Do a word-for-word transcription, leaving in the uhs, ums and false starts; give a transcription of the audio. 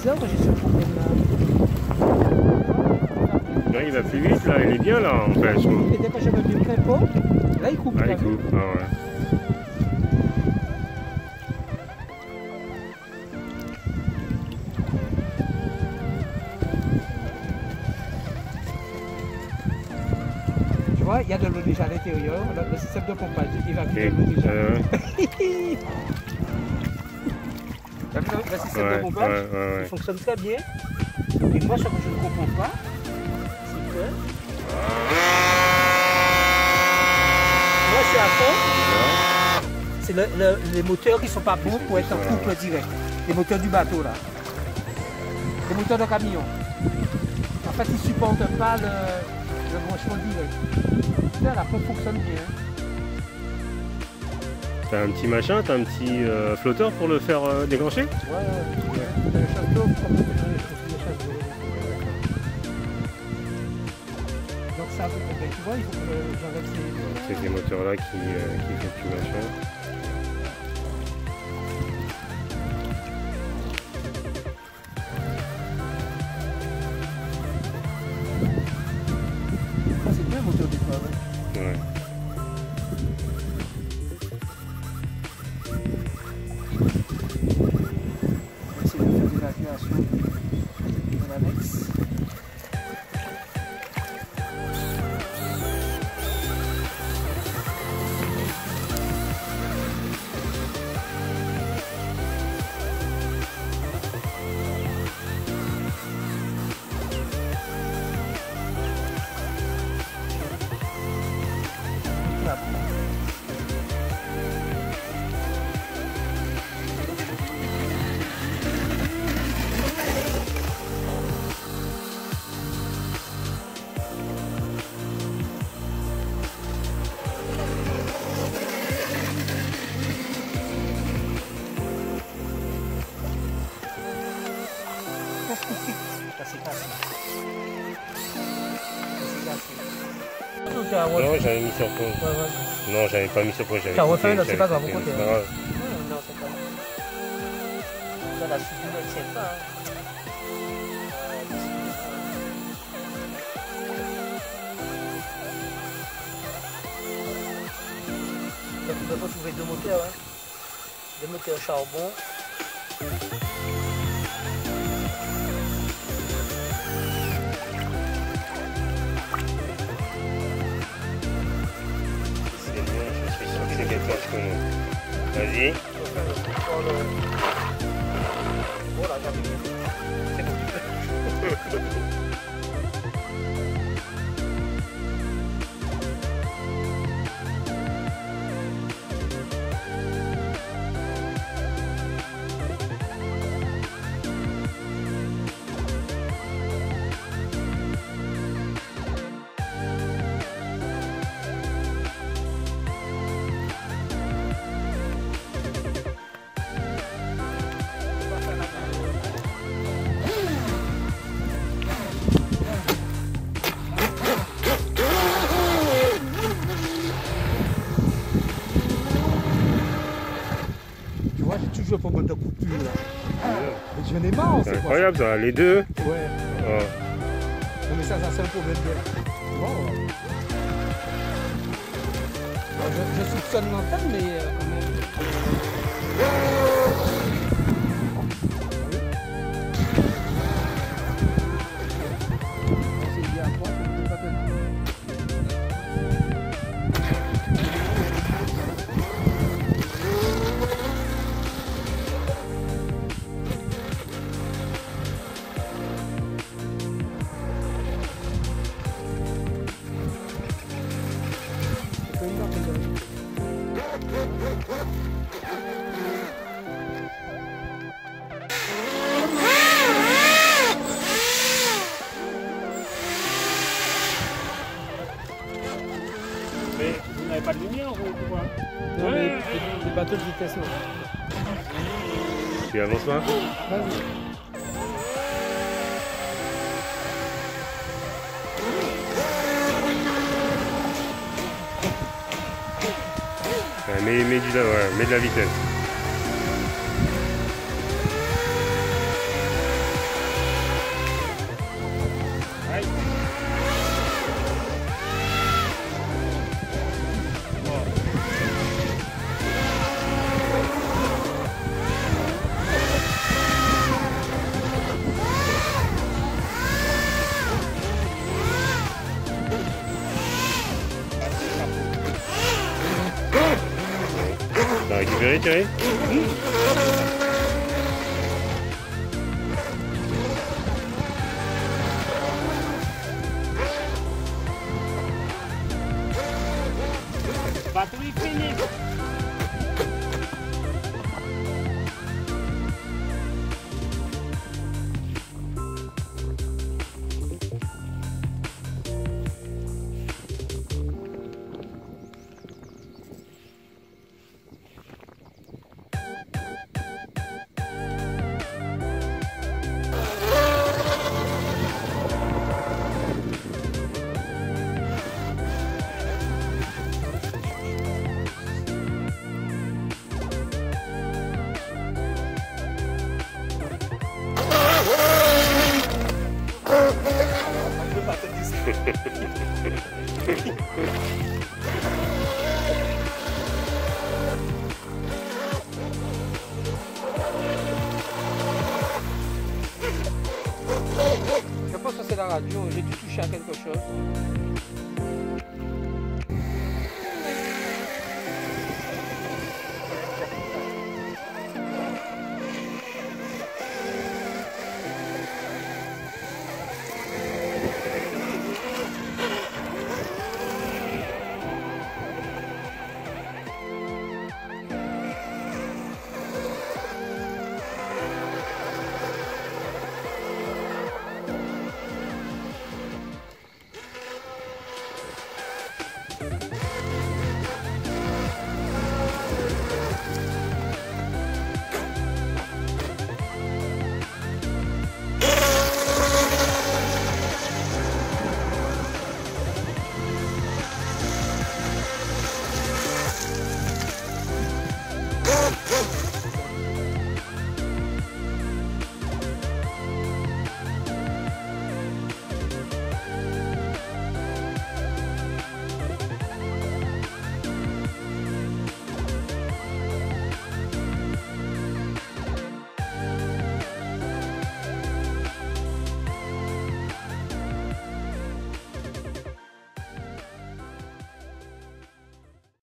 bizarre que j'ai ce problème là. Là, il va plus vite, là, il est bien là en fait. Je... Et dès que je me dis très pot, là il coupe. Ah, il coupe, ah ouais. Tu vois, il y a de l'eau déjà à l'intérieur, le, le système de pompage évacue de l'eau déjà. Euh... Le système ouais, de pompage, ouais, ouais, ouais. il fonctionne très bien. Et moi, ce que je ne comprends pas, c'est que... Moi, c'est à fond. C'est le, le, les moteurs qui ne sont pas bons pour être en couple direct. Les moteurs du bateau, là. Les moteurs de camion. En fait, ils ne supportent pas le, le branchement direct. Là, la pompe fonctionne bien. T'as un petit machin, t'as un petit euh, flotteur pour le faire euh, déclencher? Ouais, ouais. T'as le chasse d'eau, comme le chasse d'eau. Donc ça, ben, tu vois, il faut que j'enlève ces... C'est ces moteurs-là qui, euh, qui font tout machin. C'est bien le moteur d'épreuve. Ouais. C'est de faire l'évacuation de l'annexe. Ça c'est facile. Non, j'avais mis sur pause. Ouais, ouais. Non, j'avais pas mis sur pause. T'as refait, là, c'est pas grave, au côté. C'est pas grave. Non, c'est pas grave. Là, la soudure, elle ne tient pas. Hein. Donc, tu peux retrouver deux moteurs. Hein. Deux moteurs charbon. Vas-y. Voilà, j'arrive. C'est bon. Je peux mettre de coupure là. Je n'ai marre, c'est incroyable ça, les deux. Ouais. Oh. Non mais ça, ça c'est un problème de... Bon. Alors, je, je soupçonne l'antenne, mais euh, quand même... Mais vous n'avez pas de lumière ou quoi? Non, ouais, mais des bateaux de vitesse. Tu avances pas? Vas-y. Ouais, mets, mets, du, ouais, mets de la vitesse. T'as récupéré Thierry? Oui. Bateau est fini. Je pense que c'est la radio, j'ai dû toucher à quelque chose.